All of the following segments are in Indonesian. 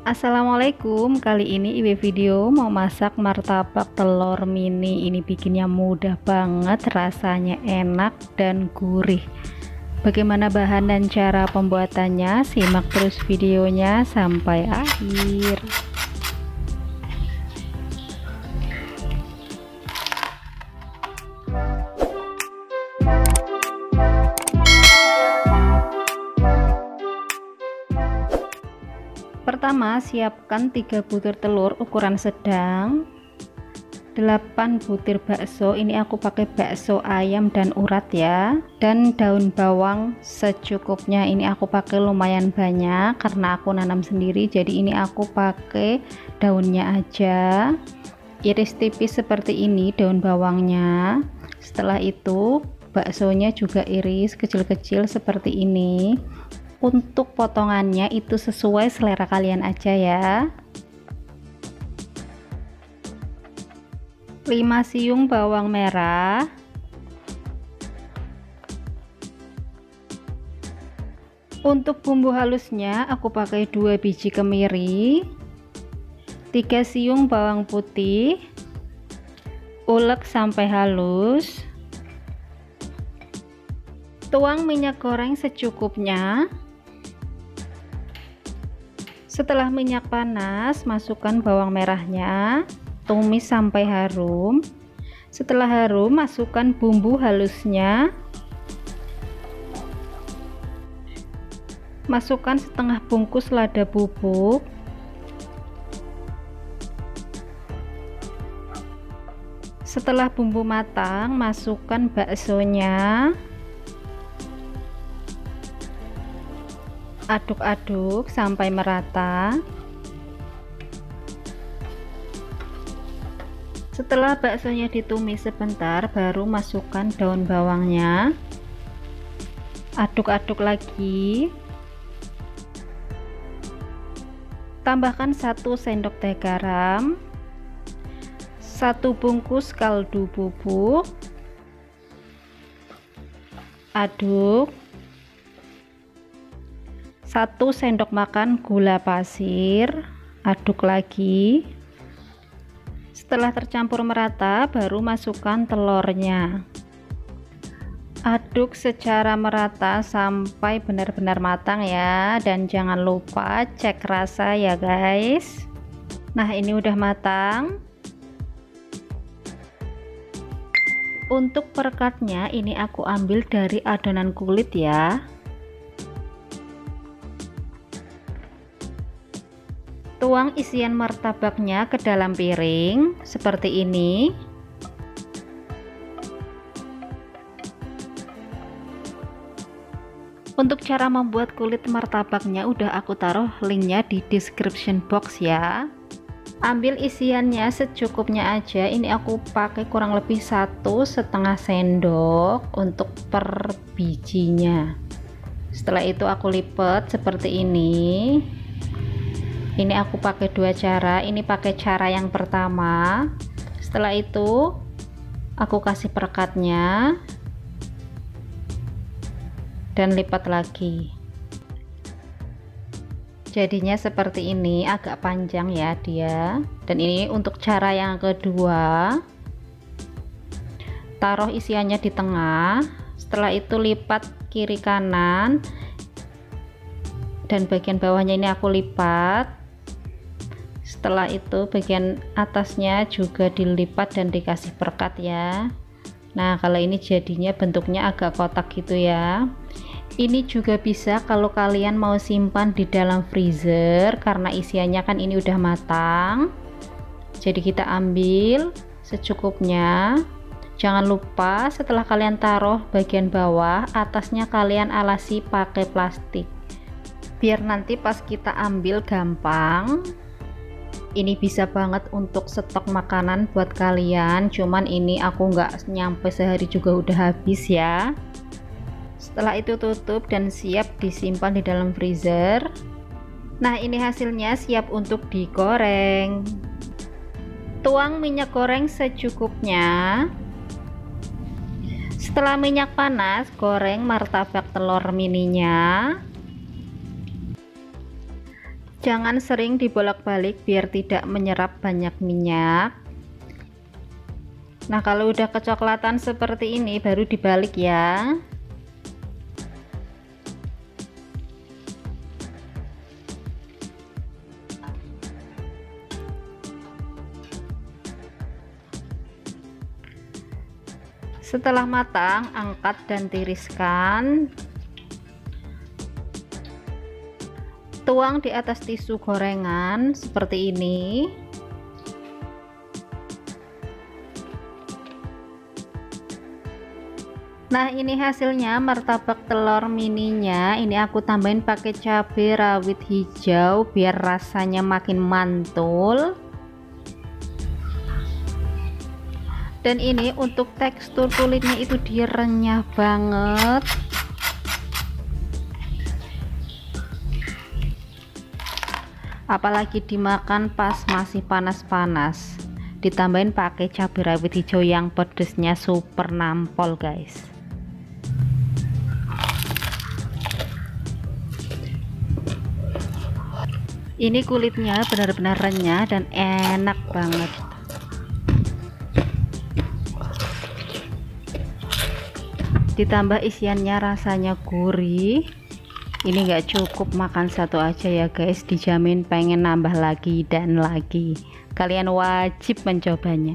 Assalamualaikum, kali ini Iwe video mau masak martabak telur mini. Ini bikinnya mudah banget, rasanya enak dan gurih. Bagaimana bahan dan cara pembuatannya? Simak terus videonya sampai akhir. Pertama, siapkan 3 butir telur ukuran sedang, 8 butir bakso. Ini aku pakai bakso ayam dan urat ya, dan daun bawang secukupnya. Ini aku pakai lumayan banyak karena aku nanam sendiri, jadi ini aku pakai daunnya aja. Iris tipis seperti ini daun bawangnya. Setelah itu baksonya juga iris kecil-kecil seperti ini. Untuk potongannya itu sesuai selera kalian aja ya. 5 siung bawang merah, untuk bumbu halusnya aku pakai 2 biji kemiri, 3 siung bawang putih, ulek sampai halus, tuang minyak goreng secukupnya. Setelah minyak panas, masukkan bawang merahnya, tumis sampai harum. Setelah harum, masukkan bumbu halusnya. Masukkan setengah bungkus lada bubuk. Setelah bumbu matang, masukkan baksonya. Aduk-aduk sampai merata. Setelah baksonya ditumis sebentar, baru masukkan daun bawangnya. Aduk-aduk lagi. Tambahkan 1 sendok teh garam, 1 bungkus kaldu bubuk. Aduk. 1 sendok makan gula pasir, aduk lagi. Setelah tercampur merata, baru masukkan telurnya. Aduk secara merata sampai benar-benar matang ya, dan jangan lupa cek rasa ya guys. Nah, ini udah matang. Untuk perekatnya ini aku ambil dari adonan kulit ya. Tuang isian martabaknya ke dalam piring seperti ini. Untuk cara membuat kulit martabaknya udah aku taruh linknya di description box ya. Ambil isiannya secukupnya aja. Ini aku pakai kurang lebih 1,5 sendok untuk per bijinya. Setelah itu aku lipat seperti ini. Ini aku pakai 2 cara. Ini pakai cara yang pertama. Setelah itu aku kasih perekatnya dan lipat lagi. Jadinya seperti ini, agak panjang ya dia. Dan ini untuk cara yang kedua. Taruh isiannya di tengah. Setelah itu lipat kiri kanan, dan bagian bawahnya ini aku lipat. Setelah itu bagian atasnya juga dilipat dan dikasih perekat ya. Nah, kalau ini jadinya bentuknya agak kotak gitu ya. Ini juga bisa kalau kalian mau simpan di dalam freezer, karena isiannya kan ini udah matang. Jadi kita ambil secukupnya. Jangan lupa setelah kalian taruh bagian bawah, atasnya kalian alasi pakai plastik, biar nanti pas kita ambil gampang. Ini bisa banget untuk stok makanan buat kalian, cuman ini aku nggak nyampe sehari juga udah habis ya. Setelah itu tutup dan siap disimpan di dalam freezer. Nah, ini hasilnya siap untuk digoreng. Tuang minyak goreng secukupnya. Setelah minyak panas, goreng martabak telur mininya. Jangan sering dibolak-balik biar tidak menyerap banyak minyak. Nah, kalau udah kecoklatan seperti ini baru dibalik ya. Setelah matang, angkat dan tiriskan. Tuang di atas tisu gorengan seperti ini. Nah, ini hasilnya martabak telur mininya. Ini aku tambahin pakai cabai rawit hijau biar rasanya makin mantul. Dan ini untuk tekstur kulitnya itu dia renyah banget. Apalagi dimakan pas masih panas-panas. Ditambahin pakai cabai rawit hijau yang pedesnya super nampol, guys. Ini kulitnya benar-benar renyah dan enak banget. Ditambah isiannya rasanya gurih. Ini enggak cukup makan satu aja ya guys, dijamin pengen nambah lagi dan lagi. Kalian wajib mencobanya.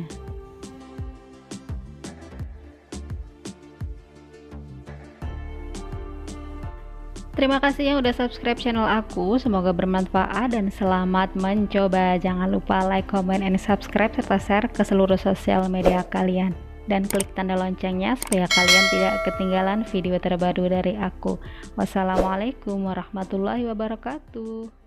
Terima kasih yang udah subscribe channel aku, semoga bermanfaat dan selamat mencoba. Jangan lupa like, comment, and subscribe serta share ke seluruh sosial media kalian. Dan klik tanda loncengnya supaya kalian tidak ketinggalan video terbaru dari aku. Wassalamualaikum warahmatullahi wabarakatuh.